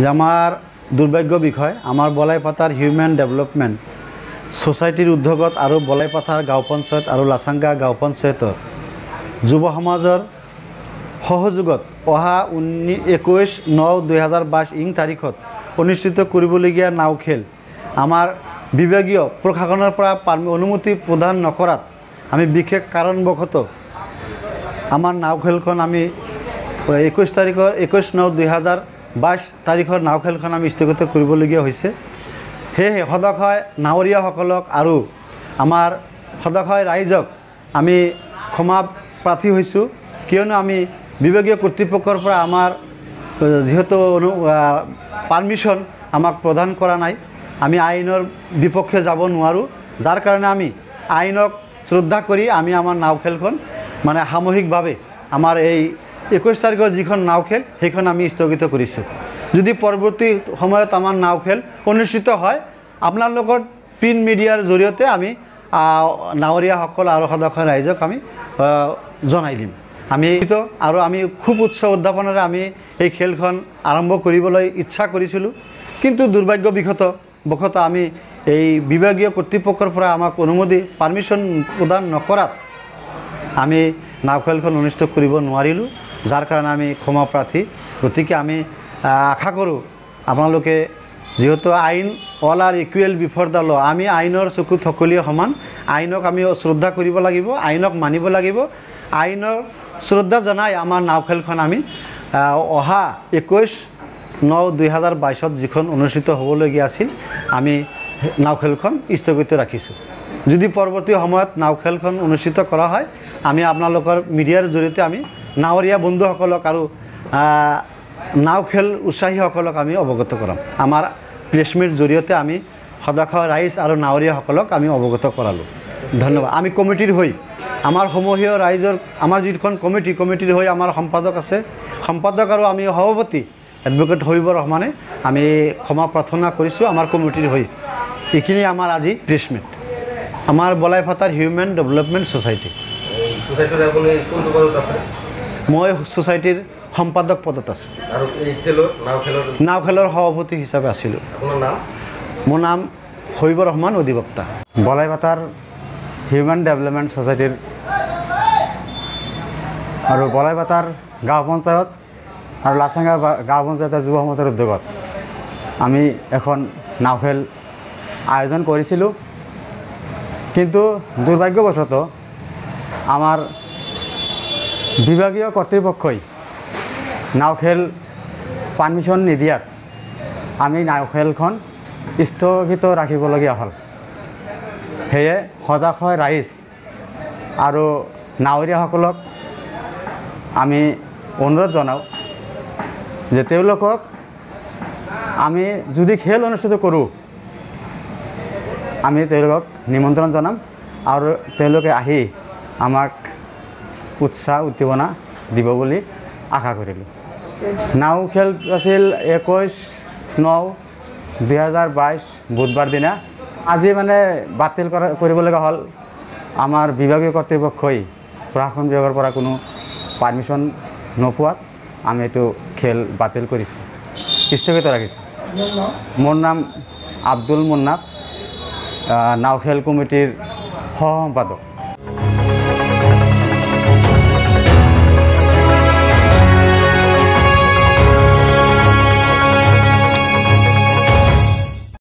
যে আমার দুর্ভাগ্য বিষয় আমার বলাইপাতার হিউম্যান ডেভেলপমেন্ট সোসাইটির উদ্যোগত আৰু বলাইপাথাৰ গাঁও পঞ্চায়ত আৰু লাচাংগা গাঁও পঞ্চায়তৰ যুৱ সমাজৰ সহযোগত অহা 21/9/2022 তাৰিখত অনুষ্ঠিত কৰিবলগীয়া নাও খেল আমাৰ বিভাগীয় প্ৰশাসনৰ পৰা অনুমতি প্ৰদান নকৰাত আমি বিশেষ কাৰণবশত আমাৰ নাও খেলখন আমি 21/9/2022 তাৰিখৰ নাও খেলখন আমি স্থগিত কৰিবলগীয়া হৈছে। সেয়েহে সদস্য নাৱৰীয়াসকলক আৰু আমাৰ সদস্য ৰাইজক আমি ক্ষমা প্ৰাৰ্থী হৈছোঁ, কিয়নো আমি বিভাগীয় কৰ্তৃপক্ষৰ পৰা আমাৰ যেহেতু পাৰমিশ্যন আমাক প্ৰদান কৰা নাই, আমি আইনৰ বিপক্ষে যাব নোৱাৰোঁ, যাৰ কাৰণে আমি আইনক শ্ৰদ্ধা কৰি আমি আমাৰ নাও খেলখন মানে সামূহিকভাৱে আমাৰ এই 21 তাৰিখৰ যিখন নাও খেল সেইখন আমি স্থগিত কৰিছোঁ। যদি পৰৱৰ্তী সময়ত আমাৰ নাও খেল অনুষ্ঠিত হয় আপোনালোকৰ প্ৰিণ্ট মিডিয়াৰ জৰিয়তে আমি নাৱৰীয়াসকল আৰু সদস্য ৰাইজক আমি জনাই দিম। আৰু আমি খুব উৎসৱ উদ্যাপনেৰে আমি এই খেলখন আৰম্ভ কৰিবলৈ ইচ্ছা কৰিছিলোঁ, কিন্তু দুৰ্ভাগ্যবশতঃ আমি এই বিভাগীয় কৰ্তৃপক্ষৰ পৰা আমাক অনুমতি পাৰমিশ্যন প্ৰদান নকৰাত আমি নাও খেলখন অনুষ্ঠিত কৰিব নোৱাৰিলোঁ, যাৰ কাৰণে আমি ক্ষমা প্ৰাৰ্থী। গতিকে আমি আশা কৰোঁ আপোনালোকে যেহেতু আইন all are equal before the law, আমি আইনৰ চকুত সকলোৱে সমান, আইনক আমি শ্ৰদ্ধা কৰিব লাগিব, আইনক মানিব লাগিব। আইনৰ শ্ৰদ্ধা জনাই আমাৰ নাও খেলখন আমি অহা 21/9/2022 যিখন অনুষ্ঠিত হ'বলগীয়া আছিল আমি নাও খেলখন স্থগিত ৰাখিছোঁ। যদি পৰৱৰ্তী সময়ত নাও খেলখন অনুষ্ঠিত কৰা হয় আমি আপোনালোকৰ মিডিয়াৰ জৰিয়তে আমি নাৱৰীয়া বন্ধুসকলক আৰু নাও খেল উৎসাহীসকলক আমি অৱগত কৰাম। আমাৰ প্ৰেছমিৰ জৰিয়তে আমি সদস্য ৰাইজ আৰু নাৱৰীয়াসকলক আমি অৱগত কৰালোঁ। ধন্যবাদ। আমি কমিটিৰ হৈ আমাৰ সমূহীয় ৰাইজৰ আমাৰ যিখন কমিটিৰ হৈ আমাৰ সম্পাদক আছে, সম্পাদক আৰু আমি সভাপতি এডভোকেট হবিবৰ ৰহমানে আমি ক্ষমা প্ৰাৰ্থনা কৰিছোঁ আমাৰ কমিটিৰ হৈ। এইখিনি আমাৰ আজি প্ৰেছমিট আমাৰ বলাইপাতাৰ হিউমেন ডেভেলপমেণ্ট ছ'চাইটি। মই ছ'চাইটিৰ সম্পাদক পদত আছোঁ আৰু এই নাও খেলৰ সভাপতি হিচাপে আছিলোঁ। মোৰ নাম হবিবৰ ৰহমান অধিবক্তা। বলাইপাতাৰ হিউমেন ডেভেলপমেণ্ট ছ'চাইটিৰ আৰু বলাইপাতাৰ গাঁও পঞ্চায়ত আৰু লাচাংগা গাঁও পঞ্চায়তৰ যুৱ সমাজৰ উদ্যোগত আমি এখন নাও খেল আয়োজন কৰিছিলোঁ, কিন্তু দুৰ্ভাগ্যবশতঃ আমাৰ বিভাগীয় কৰ্তৃপক্ষই নাও খেল পাৰমিশ্যন নিদিয়াত আমি নাও খেলখন স্থগিত ৰাখিবলগীয়া হ'ল। সেয়ে সদস্য ৰাইজ আৰু নাৱৰীয়াসকলক আমি অনুৰোধ জনাওঁ যে তেওঁলোকক আমি যদি খেল অনুষ্ঠিত কৰোঁ আমি তেওঁলোকক নিমন্ত্ৰণ জনাম আৰু তেওঁলোকে আহি আমাক উৎসাহ উদ্দীপনা দিব বুলি আশা কৰিলোঁ। নাও খেল আছিল 21/9/2022 বুধবাৰ দিনা। আজি মানে বাতিল কৰিবলগা হ'ল। আমাৰ বিভাগীয় কৰ্তৃপক্ষই প্ৰশাসন বিভাগৰ পৰা কোনো পাৰমিশ্যন নোপোৱাত আমি এইটো খেল বাতিল কৰিছোঁ, স্থগিত ৰাখিছোঁ। মোৰ নাম আব্দুল মুন্নাফ, নাও খেল কমিটিৰ সহ সম্পাদক।